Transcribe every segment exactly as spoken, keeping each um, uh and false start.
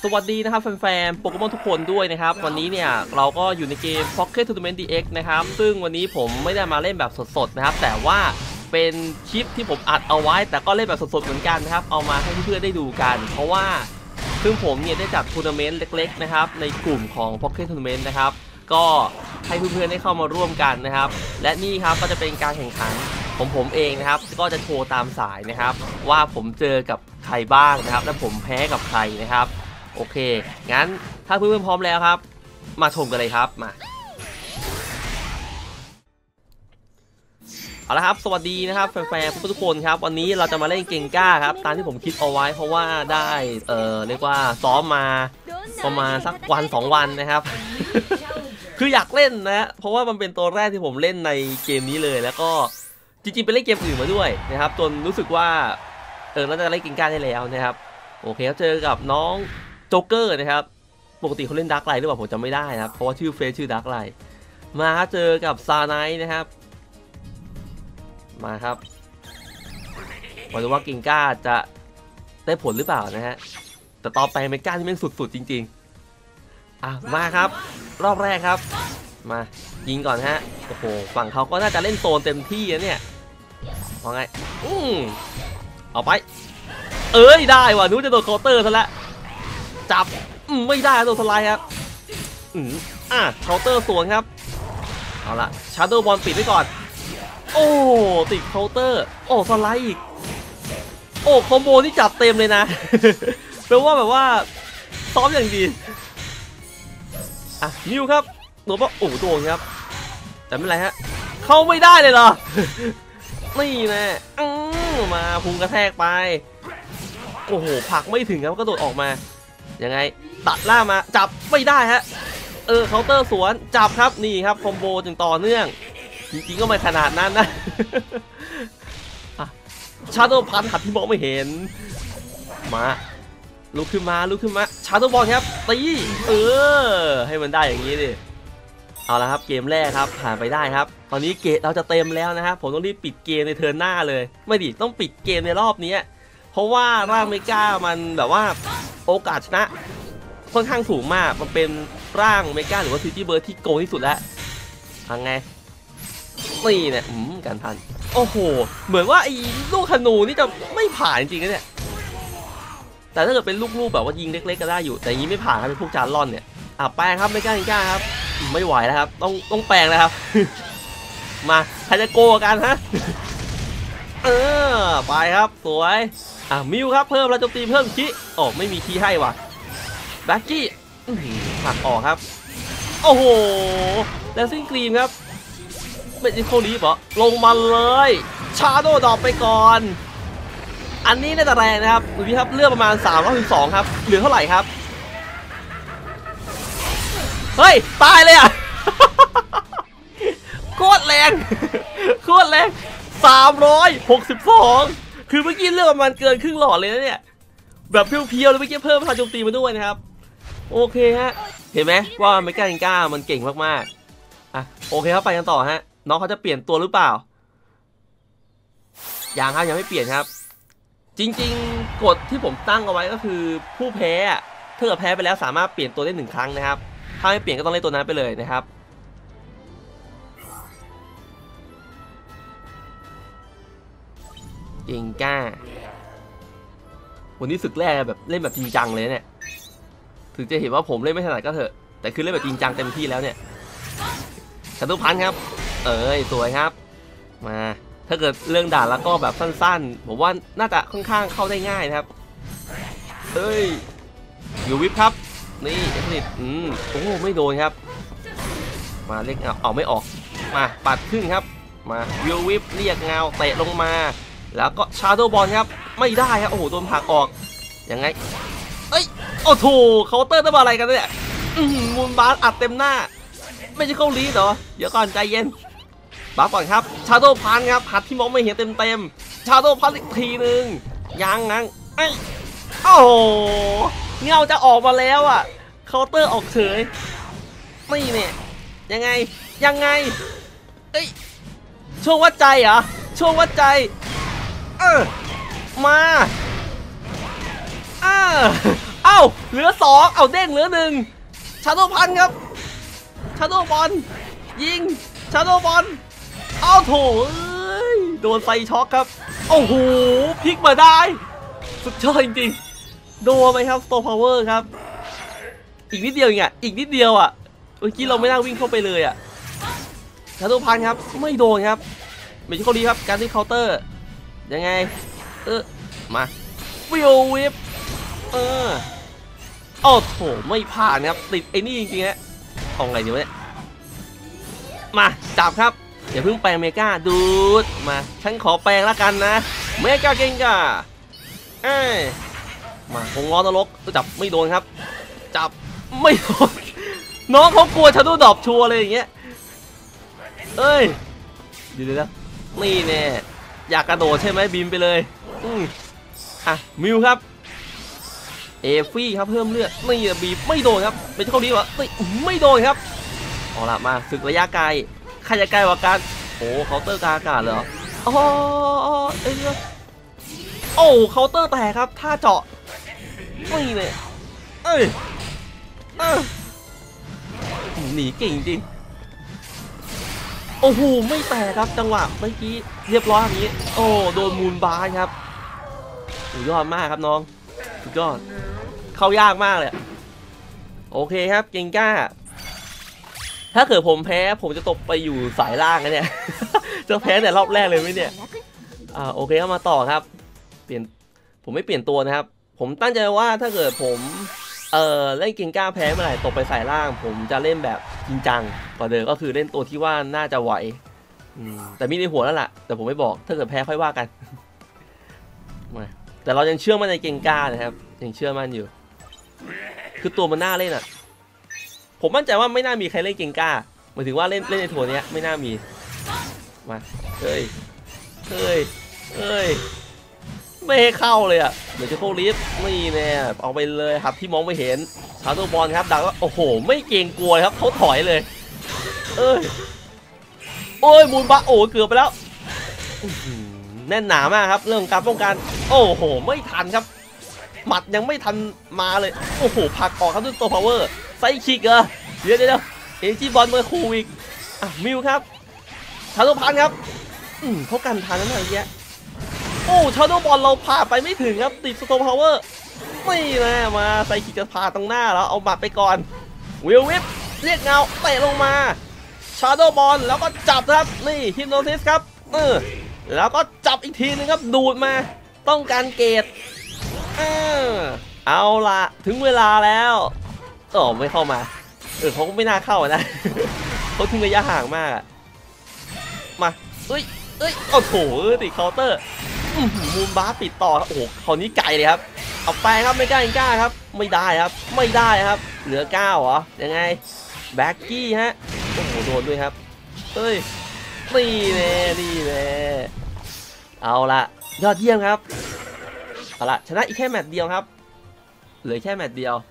สวัสดีนะครับแฟนๆโปเกมอนทุกคนด้วยนะครับวันนี้เนี่ยเราก็อยู่ในเกม Pocket Tournament ดี เอ็กซ์ นะครับซึ่งวันนี้ผมไม่ได้มาเล่นแบบสดๆนะครับแต่ว่าเป็นคลิปที่ผมอัดเอาไว้แต่ก็เล่นแบบสดๆเหมือนกันนะครับเอามาให้เพื่อนๆได้ดูกันเพราะว่าซึ่งผมเนี่ยได้จัดทัวร์นาเมนต์เล็กๆนะครับในกลุ่มของ Pocket Tournament นะครับก็ให้เพื่อนๆได้เข้ามาร่วมกันนะครับและนี่ครับก็จะเป็นการแข่งขันของผมเองนะครับก็จะโชว์ตามสายนะครับว่าผมเจอกับใครบ้างนะครับและผมแพ้กับใครนะครับโอเคงั้นถ้าเพื่อนๆพร้อมแล้วครับมาชมกันเลยครับมาเอาละครับสวัสดีนะครับแฟนๆทุกคนครับวันนี้เราจะมาเล่นเกงก้าครับตามที่ผมคิดเอาไว้เพราะว่าได้เอ่อเรียกว่าซ้อมมาประมาณสักวันสองวันนะครับ คืออยากเล่นนะเพราะว่ามันเป็นตัวแรกที่ผมเล่นในเกมนี้เลยแล้วก็จริงๆไปเล่นเกมอื่นมาด้วยนะครับจนรู้สึกว่าเออเราจะเล่นเกงก้าได้แล้วนะครับโอเคเจอกับน้องโจ๊กเกอร์นะครับปกติเขาเล่นดักไลท์หรือเปล่าผมจำไม่ได้นะครับเพราะว่าชื่อเฟซชื่อดักไลท์มาเจอกับซาไนท์นะครับมาครับมาดูว่าเกงก้าจะได้ผลหรือเปล่านะฮะแต่ต่อไปเมก้าที่เป็นสุดๆจริงๆอ่ะมาครับรอบแรกครับมายิงก่อนฮะโอ้โหฝั่งเขาก็น่าจะเล่นโซนเต็มที่นะเนี่ยว่าไงอืมเอาไปเอ้ยได้ว่ะนู้จะโดนเคาน์เตอร์ซะแล้วจับไม่ได้โดนสไลด์ครับอืมอ่ะเคาน์เตอร์สวนครับเอาละชาร์โดบอลปิดไว้ก่อนโอ้ติดเคาน์เตอร์โอ้สไลด์อีกโอ้คอมโบนี่จัดเต็มเลยนะ แปลว่าแบบว่าซ้อมอย่างดีอ่ะนิวครับหนูว่าโอ้โดนครับแต่ไม่เป็นไรฮะเข้าไม่ได้เลยเหรอ นี่นะอืมมาพุงกระแทกไปโอ้โหผักไม่ถึงครับก็โดดออกมายังไงตัดล่ามาจับไม่ได้ฮะเออเคาน์เตอร์สวนจับครับนี่ครับคอมโบจึงต่อเนื่องจริงๆก็ไม่ขนาดนั้นนะ ชาร์โดพันหัดที่มองไม่เห็นมาลุกขึ้นมาลุกขึ้นมาชาร์โดบอลครับตีเออให้มันได้อย่างนี้ดิเอาละครับเกมแรกครับผ่านไปได้ครับตอนนี้เกมเราจะเต็มแล้วนะครับผมต้องรีบปิดเกมในเทิร์นหน้าเลยไม่ดิต้องปิดเกมในรอบนี้เพราะว่าร่างเมกามันแบบว่าโอกาสชนะค่อนข้างสูงมากมันเป็นร่างเมกาหรือว่าซิตี้เบิร์ดที่โกงที่สุดแล้วทางไงนี่เนี่ยอืมการทันโอ้โหเหมือนว่าไอ้ลูกธนูนี่จะไม่ผ่านจริงๆนะเนี่ยแต่ถ้าเกิดเป็นลูกๆแบบว่ายิงเล็กๆก็ได้อยู่แต่ยิงไม่ผ่านครับเป็นพวกจานล่อนเนี่ยอ่ะแปลงครับไม่กล้าไม่กล้าครับไม่ไหวแล้วครับต้องต้องแปลงแล้วครับ มาใครจะโกกันฮะ เออไปครับสวยอ่ะมิวครับเพิ่มเราจะตีเพิ่มคีอ๋อไม่มีคีให้ว่ะแบ็กกี้หักออกครับโอ้โหแล้วซิงกรีมครับไม่ใช่โคลีฟเหรอลงมาเลยชาโดดอกไปก่อนอันนี้น่าจะแรงนะครับดูดิครับเลือกประมาณสามร้อยสิบสองครับเหลือเท่าไหร่ครับเฮ้ยตายเลยอ่ะ โคตรแรงโคตรแรงสามร้อยหกสิบสองคือเมื่อกี้เลือกประมาณเกินครึ่งหลอดเลยนะเนี่ยแบบเพียวๆเลยเมื่อกี้เพิ่มพลังโจมตีมาด้วยนะครับโอเคฮะเห็นไหมว่าเมกาอิงก้ามันเก่งมากๆอ่ะโอเคครับไปกันต่อฮะน้องเขาจะเปลี่ยนตัวหรือเปล่ายังครับยังไม่เปลี่ยนครับจริงๆกฎที่ผมตั้งเอาไว้ก็คือผู้แพ้ถ้าเกิดแพ้ไปแล้วสามารถเปลี่ยนตัวได้หนึ่งครั้งนะครับถ้าไม่เปลี่ยนก็ต้องเล่นตัวนั้นไปเลยนะครับเก่งก้าวันนี้ศึกแรกแบบเล่นแบบจริงจังเลยเนี่ยถึงจะเห็นว่าผมเล่นไม่ถนัดก็เถอะแต่คือเล่นแบบจริงจังเต็มที่แล้วเนี่ยชาตุพันครับเอ้ยสวยครับมาถ้าเกิดเรื่องด่าแล้วก็แบบสั้นๆผมว่าน่าจะค่อนข้างเข้าได้ง่ายนะครับเฮ้ยอยู่วิปครับนี่เอฟนิดอืมโอ้ไม่โดนครับมาเรียกเงาเอาไม่ออกมาปัดขึ้นครับมาวิววิปเรียกเงาเตะลงมาแล้วก็ชาโดว์บอลครับไม่ได้ครับโอ้โหโดนผลักออกยังไงเอ้ยโอ้โหเคาน์เตอร์ได้มาอะไรกันเนี่ยมูนบาสอัดเต็มหน้าไม่ใช่เข้าลีดเหรอเดี๋ยวก่อนใจเย็นบัฟก่อนครับชาโดว์พันครับหัดที่มองไม่เห็นเต็มเต็มชาโดว์พันอีกทีหนึ่งยังงั้งไอ้โอ้โหเงาจะออกมาแล้วอ่ะเคาน์เตอร์ออกเฉยไม่เนี่ยยังไงยังไงเอ้ยช่วงวัดใจเหรอช่วงวัดใจเออมาเออเอาเหลือสองเอาเด้งเหลือหนึ่งชาโดว์พันครับชาโดว์บอลยิงชาโดว์บอลเอาโถเอ้ยโดนไฟช็อคครับโอ้โหพลิกมาได้สุดยอดจริงๆโดนไหมครับสโตร์พาวเวอร์ครับอีกนิดเดียวเองอ่ะอีกนิดเดียวอ่ะเมื่อกี้เราไม่น่าวิ่งเข้าไปเลยอ่ะชาโดว์พันครับไม่โดนครับไม่ใช่ข้อดีครับการที่เคาน์เตอร์ยังไงเออมาวิววิปเออโอ้โถไม่ผ่านครับติดไอ้นี่จริงๆฮะเอาไงดีวะเนี่ยมาจับครับอย่าเพิ่งแปลงเมกาดูดมาฉันขอแปลงแล้วกันนะเมกาเก่งกาเอ้ยมาคงล้อนรกจับไม่โดนครับจับไม่โดนน้องเขากลัวชาโดว์ดรอปชัวร์เลยอย่างเงี้ยเอ้ยเดี๋ยวนะนี่แน่อยากกระโดดใช่ไหมบินไปเลยอืมอ่ะมิวครับเอฟี่ครับเพิ่มเลือดนี่บีบไม่โดนครับเป็นข้อดีวะนี่ไม่โดนครับเอาละมาศึกระยะไกลใครจะไกลกว่ากันโอ้เคาน์เตอร์กลางอากาศเหรออ๋อเอ้ยโอ้เคาน์เตอร์แตกครับท่าเจาะนี่เนี่ยเอ้ยหนีเก่งจริงโอ้โหไม่แตกครับจังหวะเมื่อกี้เรียบร้อยอย่างนี้โอ้โดนมูลบาร์ครับสุดยอดมากครับน้องสุดยอดเข้ายากมากเลยโอเคครับเก่งกล้าถ้าเกิดผมแพ้ผมจะตกไปอยู่สายล่างนะเนี่ยจะแพ้แต่รอบแรกเลยไหมเนี่ยอ่าโอเคก็มาต่อครับเปลี่ยนผมไม่เปลี่ยนตัวนะครับผมตั้งใจว่าถ้าเกิดผมเออเล่นเก่งกล้าแพ้เมื่อไหร่ตกไปสายล่าง ผมจะเล่นแบบจริงจังกว่าเดิมก็คือเล่นตัวที่ว่าน่าจะไหวแต่มีในหัวแล้วล่ะแต่ผมไม่บอกถ้าเกิดแพ้ค่อยว่ากันแต่เรายังเชื่อมั่นในเก่งกล้านะครับยังเชื่อมั่นอยู่คือตัวมันน่าเล่นอ่ะผมมั่นใจว่าไม่น่ามีใครเล่นเก่งกล้าหมายถึงว่าเล่นเล่นในทัวร์นี้ไม่น่ามีมาเฮ้ยเฮ้ยเฮ้ยไม่ให้เข้าเลยอ่ะเดี๋ยวจะโคลิฟนี่แน่เอาไปเลยครับที่มองไม่เห็นชาโดว์บอลครับดักว่าโอ้โหไม่เกรงกลัวครับเขาถอยเลยเอ้ยโอ้ยมูลบะโอ้เกือบไปแล้วแน่นหนามากครับเรื่องการป้องกันโอ้โหไม่ทันครับหมัดยังไม่ทันมาเลยโอ้โหผักออกครับด้วยตัวพาวเวอร์ไซคิกเหรอเดี๋ยวเดี๋ยวเอจีบอลเมื่อคูอีกอ่ะมิวครับชาโดว์พันครับอืมเขากันทันนั่นอะไรเงี้ยโอ้ชาโดว์บอลเราพาไปไม่ถึงครับติดสโตร์พาวเวอร์ไม่นะมาไซคิกจะพาตรงหน้าแล้วเอาหมัดไปก่อนวิลวิปเรียกเงาเตะลงมาชาโดว์บอลแล้วก็จับครับนี่ฮิปโนซิสครับเออแล้วก็จับอีกทีนึงครับดูดมาต้องการเกตเออเอาละถึงเวลาแล้วอ๋อไม่เข้ามาเออเขาก็ไม่น่าเข้านะเขาทิ้งระยะห่างมากมาเอ้ยเอ้ยโอ้โหติดเคาน์เตอร์มูลบาร์ปิดต่อโอ้โหคราวนี้ไกลเลยครับเอาไปครับไม่กล้าไม่กล้าครับไม่ได้ครับไม่ได้ครับเหลือเก้าเหรอยังไงแบ็กกี้ฮะโอ้โหโดนด้วยครับเอ้ยนี่แน่นี่แน่เอาละยอดเยี่ยมครับเอาละชนะอีกแค่แมตช์เดียวครับเหลือแค่แมตช์เดียว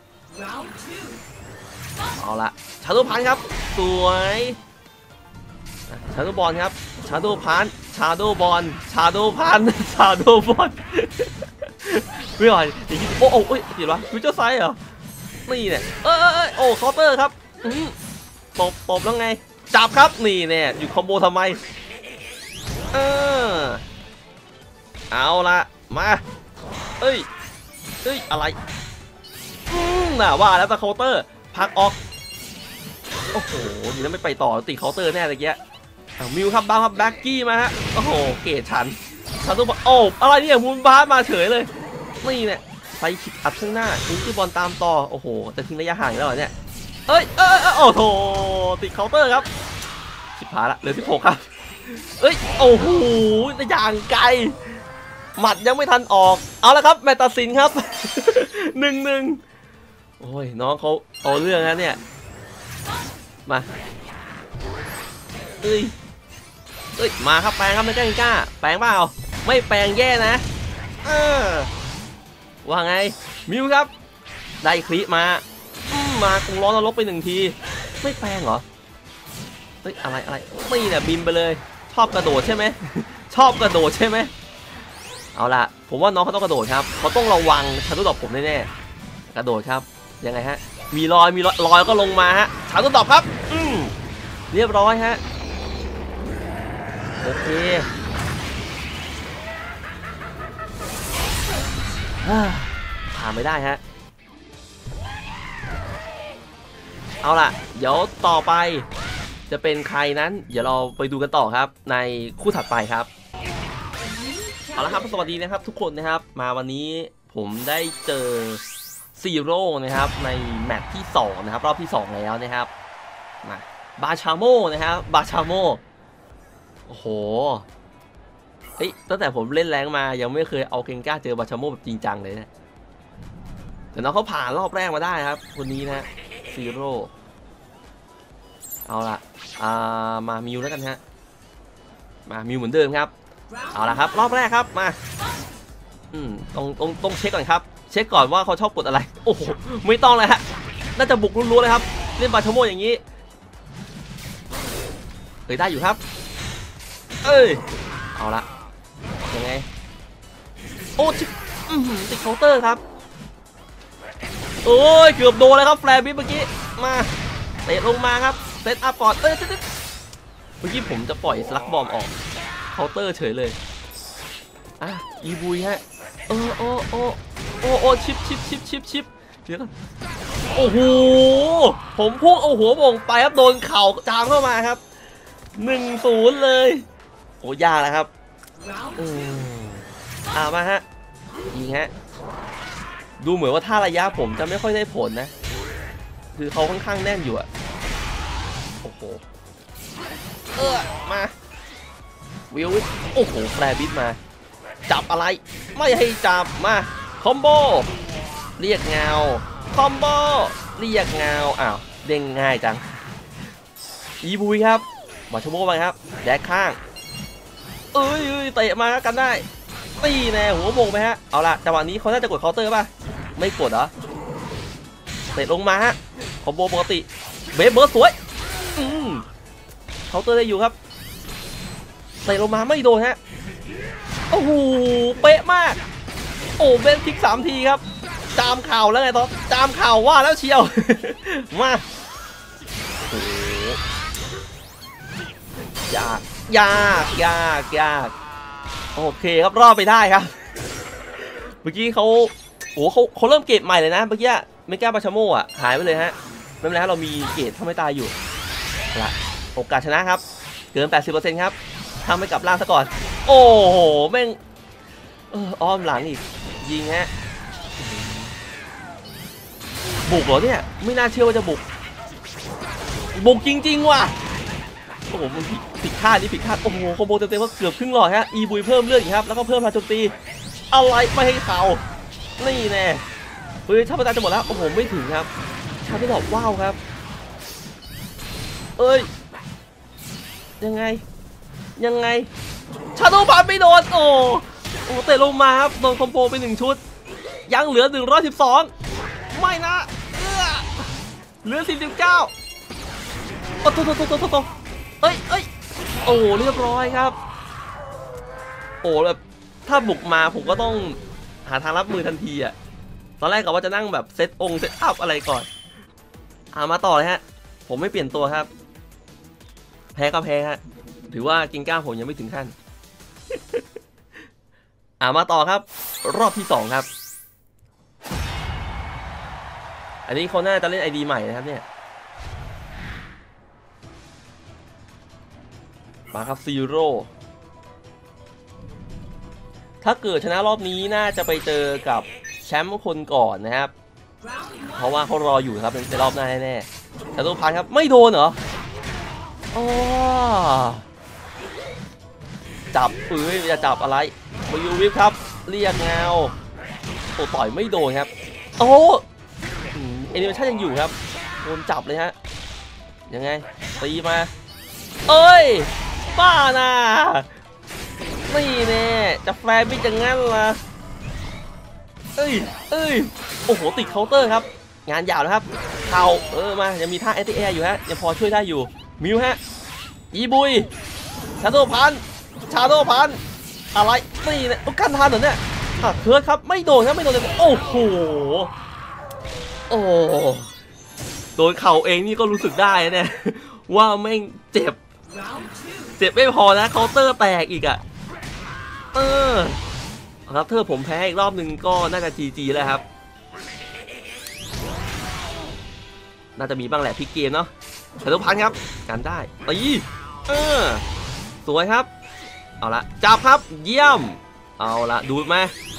เอาละชาโดว์พันครับสวยชาโดว์บอลครับชาโดว์พันชาโดว์บอลชาโดว์พันชาโดว์บอลไม่ไหวอย่างนี้โอ้โหเฮ้ยเห็นปะฟิวเจอร์ไซด์เหรอนี่เนี่ยเออเออโอ้เคาน์เตอร์ครับตบตบแล้วไงจับครับนี่เนี่ยอยู่คอมโบทำไมเออเอาละมาเอ้ยเอ้ยอะไรอืมน่ะว่าแล้วแต่เคาน์เตอร์พักออกโอ้โหดีนะไม่ไปต่อติดเคาน์เตอร์แน่เลยแกมิวครับบ้างครับแบ็กกี้มาฮะโอ้โหเกตชันชาโดว์บอลโอ้อะไรเนี่ยมูลบาร์มาเฉยเลยนี่เนี่ยไฟคิดอัดข้างหน้าทิ้งที่บอลตามต่อโอ้โหแต่ทิ้งระยะห่างแล้วเนี่ยเอ้ยเอ้ยโอ้โหติดเคาน์เตอร์ครับสิบพาละเหลือสิบหกครับเอ้ยโอ้โหอย่างไกลหมัดยังไม่ทันออกเอาละครับแมตตาซินครับหนึ่งหนึ่งโอ้ยน้องเขาเอาเรื่องนะเนี่ยมาเอ้ยเอ้ยมาครับแปลงครับไม่กล้าก้าแปลงเปล่าไม่แปลงแย่นะเออว่าไงมิวครับได้คลิปมามาคงร้อนนรกไปหนึ่งทีไม่แปลงเหรอเฮ้ยอะไรอะไรไม่เนี่ยบินไปเลยชอบกระโดดใช่ไหมชอบกระโดดใช่ไหมเอาล่ะผมว่าน้องเขาต้องกระโดดครับเขาต้องระวังชาโดว์ดรอปผมแน่ๆกระโดดครับยังไงฮะมีรอยมีรอยรอยก็ลงมาฮะชาร์จตอบครับอืมเรียบร้อยฮะโอเคผ่านไม่ได้ฮะเอาล่ะเดี๋ยวต่อไปจะเป็นใครนั้นเดี๋ยวเราไปดูกันต่อครับในคู่ถัดไปครับเอาละครับสวัสดีนะครับทุกคนนะครับมาวันนี้ผมได้เจอซีโร่นะครับในแมตช์ที่สองนะครับรอบที่สองแล้วนะครับมาบาชาโมนะครับบาชาโมโอ้โหเอ้ยตั้งแต่ผมเล่นแรงมายังไม่เคยเอาเกงก้าเจอบาชาโมแบบจริงจังเลยนะแต่น้องเขาผ่านรอบแรกมาได้ครับคนนี้นะซีโร่เอาล่ะอ่ามามิวแล้วกันฮะมามิวเหมือนเดิมครับเอาล่ะครับรอบแรกครับมาอืมต้องต้องต้องเช็คก่อนครับเช็คก่อนว่าเขาชอบกดอะไรโอ้โหไม่ต้องเลยฮะน่าจะบุกรัวๆเลยครับเล่นบาชาโมอย่างนี้เฮ้ยได้อยู่ครับเอ้ยเอาละยังไงโอ้ชิติดเคาน์เตอร์ครับโอ้ยเกือบโดนเลยครับแฟร์บิทเมื่อกี้มาเตะลงมาครับเซตอัพก่อนเอ้ยเมื่อกี้ผมจะปล่อยสลักบอมออกเคาน์เตอร์เฉยเลยอ่ะอีบุยฮะโอ้โอ้โอ้โอ้โอ้ชิปชิปชิปชิปชิปเดี๋ยวก่อนโอ้โหผมพุ่งเอาหัวบ่งไปครับโดนเข่าจามเข้ามาครับหนึ่งศูนย์เลยโอ้ยากแล้วครับอืมอ่ามาฮะยิงฮะดูเหมือนว่าท่าระยะผมจะไม่ค่อยได้ผลนะคือเขาค่อนข้างแน่นอยู่อะโอ้โหเออมาวิวโอ้โหแฟร์บิทมาจับอะไรไม่ให้จับมาคอมโบเรียกเงาคอมโบเรียกเงาอ้าวเด้งง่ายจังอีบุยครับบาชาโมไปครับแดกข้างเอ้ยเตะมากันได้ตีแน่หัวโมงไปฮะเอาล่ะจังหวะนี้เขาน่าจะกดเคาน์เตอร์ป่ะไม่กดเหรอเตะลงมาฮะคอมโบปกติเบสเบิร์ดสวยอืมเคาน์เตอร์ได้อยู่ครับเตะลงมาไม่โดนฮะโอ้โหเป๊ะมากโอ้เบสพลิกสามทีครับจามเข่าแล้วไงตอนจามเข่าว่าแล้วเชียวมายากยากยากยากโอเคครับรอดไปได้ครับเมื่อกี้เขาโอ้เขาเขาเริ่มเกรดใหม่เลยนะเมื่อกี้เมกาบาชาโมอ่ะหายไปเลยฮะไม่เป็นไรเรามีเกรดถ้าไม่ตายอยู่ละโอกาสชนะครับเกิน แปดสิบเปอร์เซ็นต์ ครับทำให้กลับล่างซะก่อนโอ้โหแม่งเอออ้อมหลังอีกยิงฮะบุกเหรอเนี่ยไม่น่าเชื่อว่าจะบุกบุกจริงๆว่ะโอ้โหมันผิดคาดนี่ผิดคาดโอ้โหคอมโบเต็มๆว่าเกือบครึ่งหลอดฮะอีบุยเพิ่มเลือดอีกครับแล้วก็เพิ่มพลังโจมตีอะไรไม่ให้เขานี่แน่เฮ้ยถ้าประจานจะหมดแล้วโอ้โหไม่ถึงครับชาร์จดอกว้าวครับเอ้ยยังไงยังไงชาโดว์บาร์ไม่โดนโอ้โอ้เตะลงมาครับโดนคอมโบไปหนึ่งชุดยังเหลือหนึ่งร้อยสิบสองไม่นะเออเหลือสี่สิบเก้าโอ้โตโตโตโตโตเอ้ยเอ้ยโอ้เรียบร้อยครับโอ้แบบถ้าบุกมาผมก็ต้องหาทางรับมือทันทีอ่ะตอนแรกก็ว่าจะนั่งแบบเซตองเซตอัพอะไรก่อนอ่ามาต่อเลยฮะผมไม่เปลี่ยนตัวครับแพ้ก็แพ้ฮะถือว่ากินก้าผมยังไม่ถึงขั้น อ่ามาต่อครับรอบที่สองครับอันนี้เขาน่าจะเล่น ไอ ดี ใหม่นะครับเนี่ยมาครับซีโร่ถ้าเกิดชนะรอบนี้น่าจะไปเจอกับแชมป์คนก่อนนะครับเพราะว่าเขารออยู่ครับในรอบหน้าแน่ๆแต่ตัวพันครับไม่โดนเหรออ๋อจับปืนจะจับอะไรมายูวิฟครับเรียกเงาโอ้ต่อยไม่โดนครับโอ้เอนิเมชั่นยังอยู่ครับโดนจับเลยฮะยังไงตีมาเอ้ยบ้าน่ะนี่แน่จะแฟร์บิทอย่างงั้นล่ะเอ้ยเอ้ยโอ้โหติดเคาน์เตอร์ครับงานยาวนะครับเข่าเออมายังมีท่าเอทีเออยู่ฮะยังพอช่วยได้อยู่มิวฮะอีบุยชาโดว์พันชาโดว์พันอะไรนี่เนี่ยกันทันเหรอเนี่ยเคิร์ดครับไม่โดนครับไม่โดนเลยโอ้โหอ้โดนเข่าเองนี่ก็รู้สึกได้เนี่ยว่าแม่งเจ็บเจ็บไม่พอนะเคาน์เตอร์แตกอีกอ่ะเออครับเธอผมแพ้อีกรอบหนึ่งก็น่าจะจีจีแล้วครับน่าจะมีบ้างแหละพลิกเกมเนาะแต่ทุกพันครับกันได้ตีเออสวยครับเอาละจับครับเยี่ยมเอาละดูไหม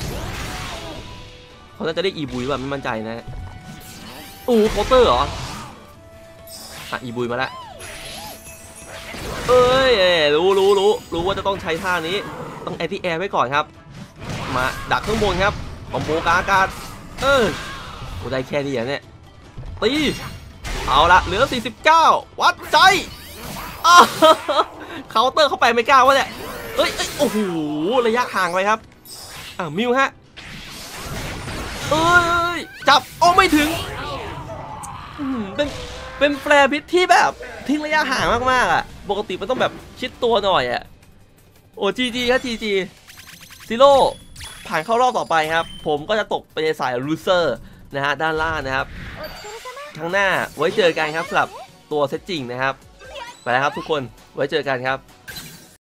เขาน่าจะได้อีบุยแบบไม่มั่นใจนะอู้เคาน์เตอร์เหรออ่ะอีบุยมาแล้วเอ้ยรู้รู้รู้รู้ว่าจะต้องใช้ท่านี้ต้องแอนตี้แอร์ไว้ก่อนครับมาดักข้างบนครับคอมโบกาอากาศเออโอ้ได้แค่นี้เนี่ยตีเอาละเหลือสี่สิบเก้าวัดใจเคาน์เตอร์เข้าไปไม่กล้าวะเนี่ยเอ้ยโอ้โหระยะห่างไปครับอ่ะมิวฮะเอ้ยจับโอ้ไม่ถึงเป็นเป็นแฟร์พิษที่แบบทิ้งระยะห่างมากๆอ่ะปกติมันต้องแบบชิดตัวหน่อยอ่ะโอ้จีจีครับจีจีซิโร่ผ่านเข้ารอบต่อไปครับผมก็จะตกไปในสายลูเซอร์นะฮะด้านล่างนะครับครั้งหน้าไว้เจอกันครับสำหรับตัวเซตจริงนะครับไปแล้วครับทุกคนไว้เจอกันครับ